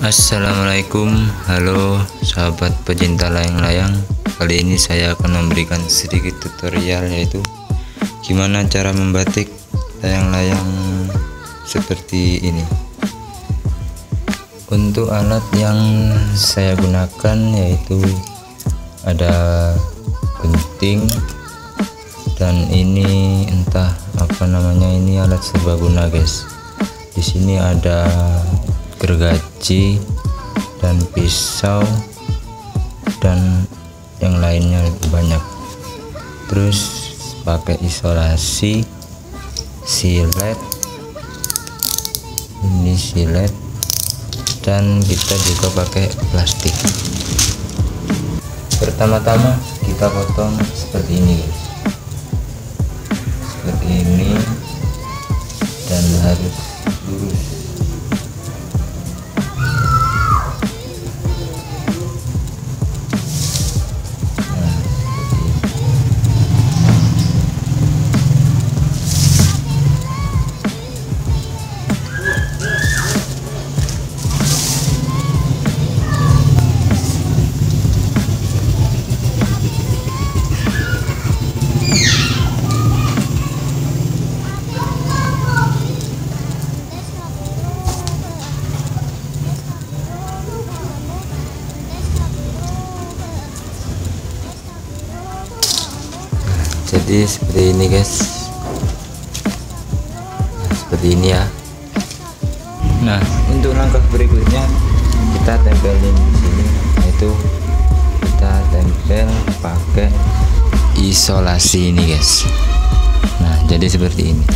Assalamualaikum, halo sahabat pecinta layang-layang. Kali ini saya akan memberikan sedikit tutorial, yaitu gimana cara membatik layang-layang seperti ini. Untuk alat yang saya gunakan yaitu ada gunting, dan ini entah apa namanya, ini alat serbaguna guys. Di sini ada gergaji dan pisau dan yang lainnya banyak. Terus pakai isolasi, silet, ini silet, dan kita juga pakai plastik. Pertama-tama kita potong seperti ini guys, seperti ini, dan harus lurus. Jadi seperti ini guys, nah, seperti ini ya. Nah, untuk langkah berikutnya kita tempelin di sini, yaitu kita tempel pakai isolasi ini guys. Nah, jadi seperti ini.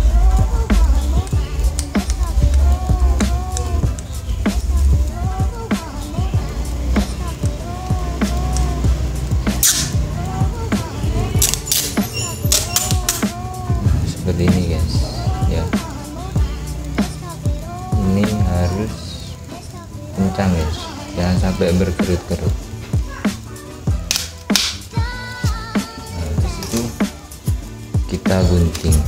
Seperti ini guys ya, ini harus kencang guys, jangan sampai berkerut-kerut. Nah, habis itu kita gunting.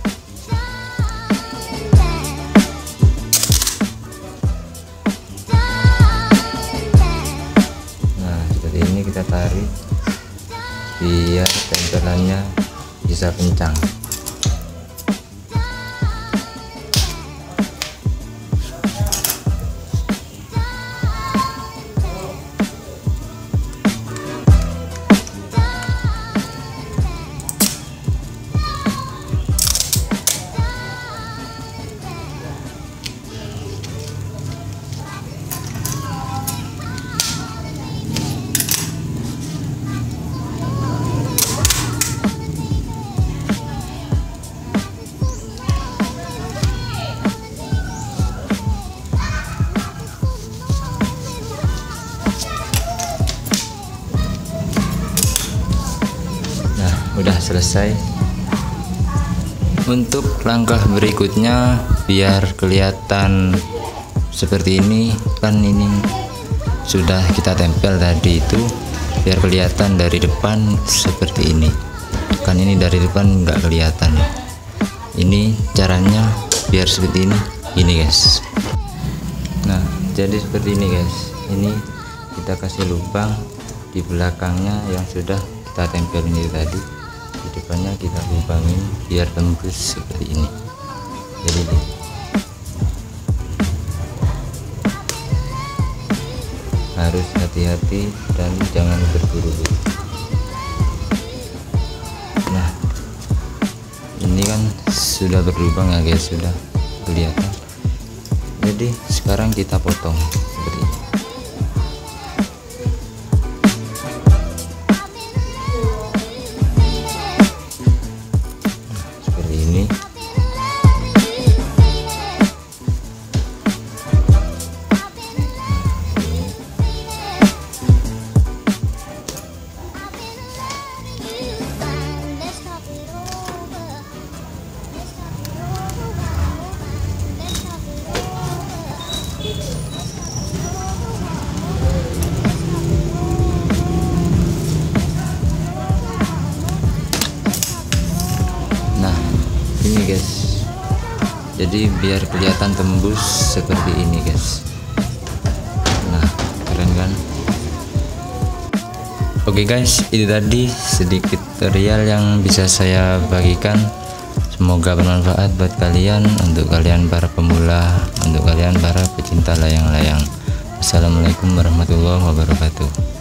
Nah, seperti ini kita tarik biar tempelannya bisa kencang. Udah selesai. Untuk langkah berikutnya, biar kelihatan seperti ini, kan ini sudah kita tempel tadi itu, biar kelihatan dari depan seperti ini. Kan ini dari depan nggak kelihatan ya. Ini caranya biar seperti ini guys. Nah, jadi seperti ini guys. Ini kita kasih lubang di belakangnya yang sudah kita tempel ini tadi. Di depannya kita lubangin biar tembus seperti ini. Jadi harus hati-hati dan jangan berburu-buru. Nah, ini kan sudah berlubang ya guys, sudah kelihatan. Jadi sekarang kita potong seperti ini. Ini guys, jadi biar kelihatan tembus seperti ini guys. Oke guys, itu tadi sedikit tutorial yang bisa saya bagikan. Semoga bermanfaat buat kalian, untuk kalian para pemula, untuk kalian para pecinta layang-layang. Assalamualaikum warahmatullahi wabarakatuh.